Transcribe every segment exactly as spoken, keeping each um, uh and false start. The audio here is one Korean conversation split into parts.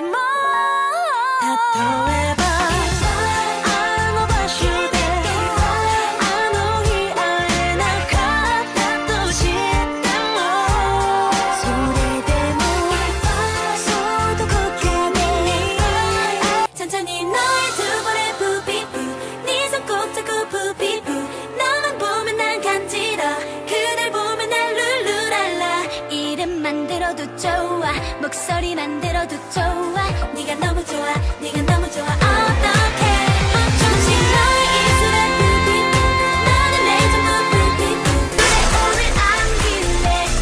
목소리만 들어도 좋아. 네가 너무 좋아. 네가 너무 좋아. 어떡해. 조금씩 너의 입술에 푸피푸 너는 내 전부 푸피푸 그래 오늘 안길래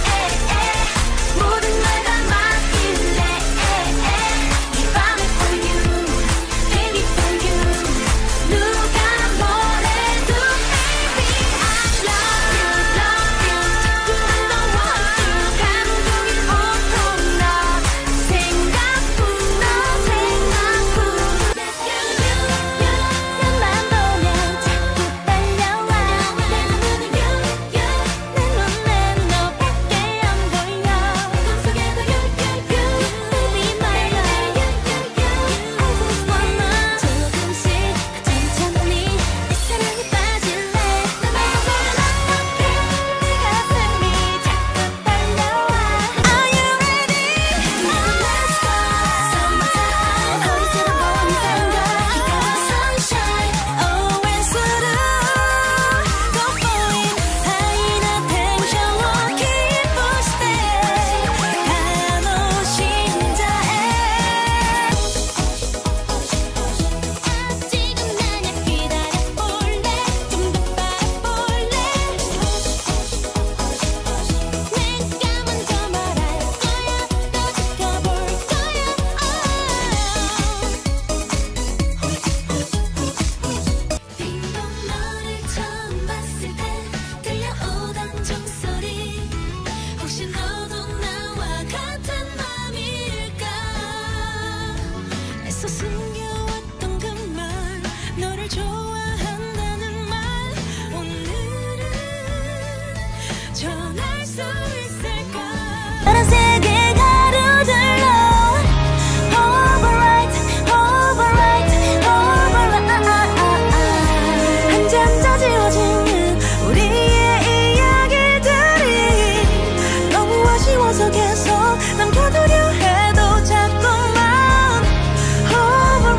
모든 걸 다 맡길래 이 밤에 for you baby for you 누가 뭐래도 baby I love you love you you know what you 감동이 온통 나 생각뿐 너 생각뿐 눈만 보면 자꾸 떨려와 내 눈은 you you 내 눈엔 너밖에 안 보여 꿈속에도 you you you baby my love I just wanna 조금씩 천천히 내 사랑에 빠질래 너 말고는 어떡해 내 가슴이 자꾸 떨려와 Are you ready? Let's go Summertime 어디서든 보는 생각 이거는 sunshine always through 돋보인 하이나 텐션 keep us stay 간호심자에 아직은 나냐 기다려볼래 좀 더 바라볼래 내가 먼저 말할 거야 또 지켜볼 거야 빙봉 너를 처음 봤을 때 들려오던 종소리 혹시 너도 나와 같은 맘일까 애써 숨겨왔던 그 말 너를 좋아한다는 말 오늘은 전할 수 있을까 파란색의 가루들로 override override override 한 잔 더 지워지는 우리의 이야기들이 너무 아쉬워서 계속 남겨두려 해도 자꾸만 override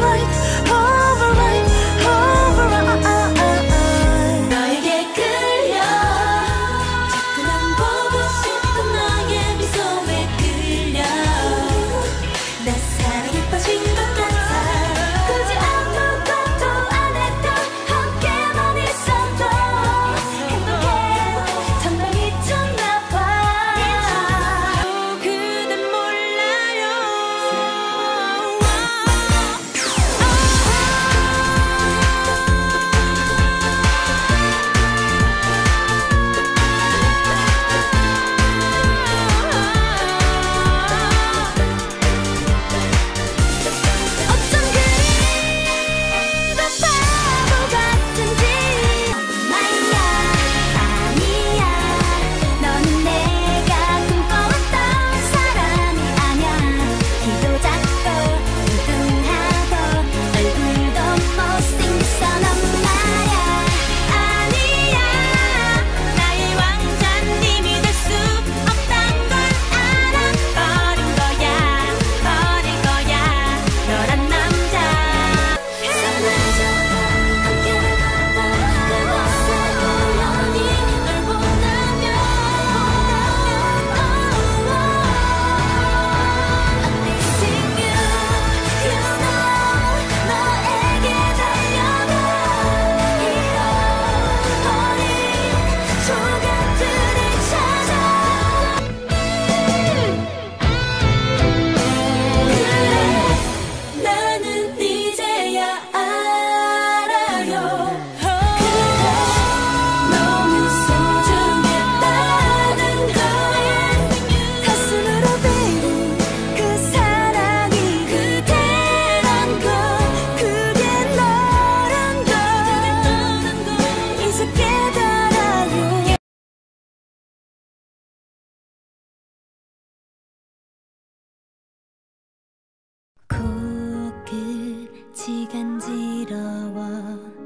다시 간지러워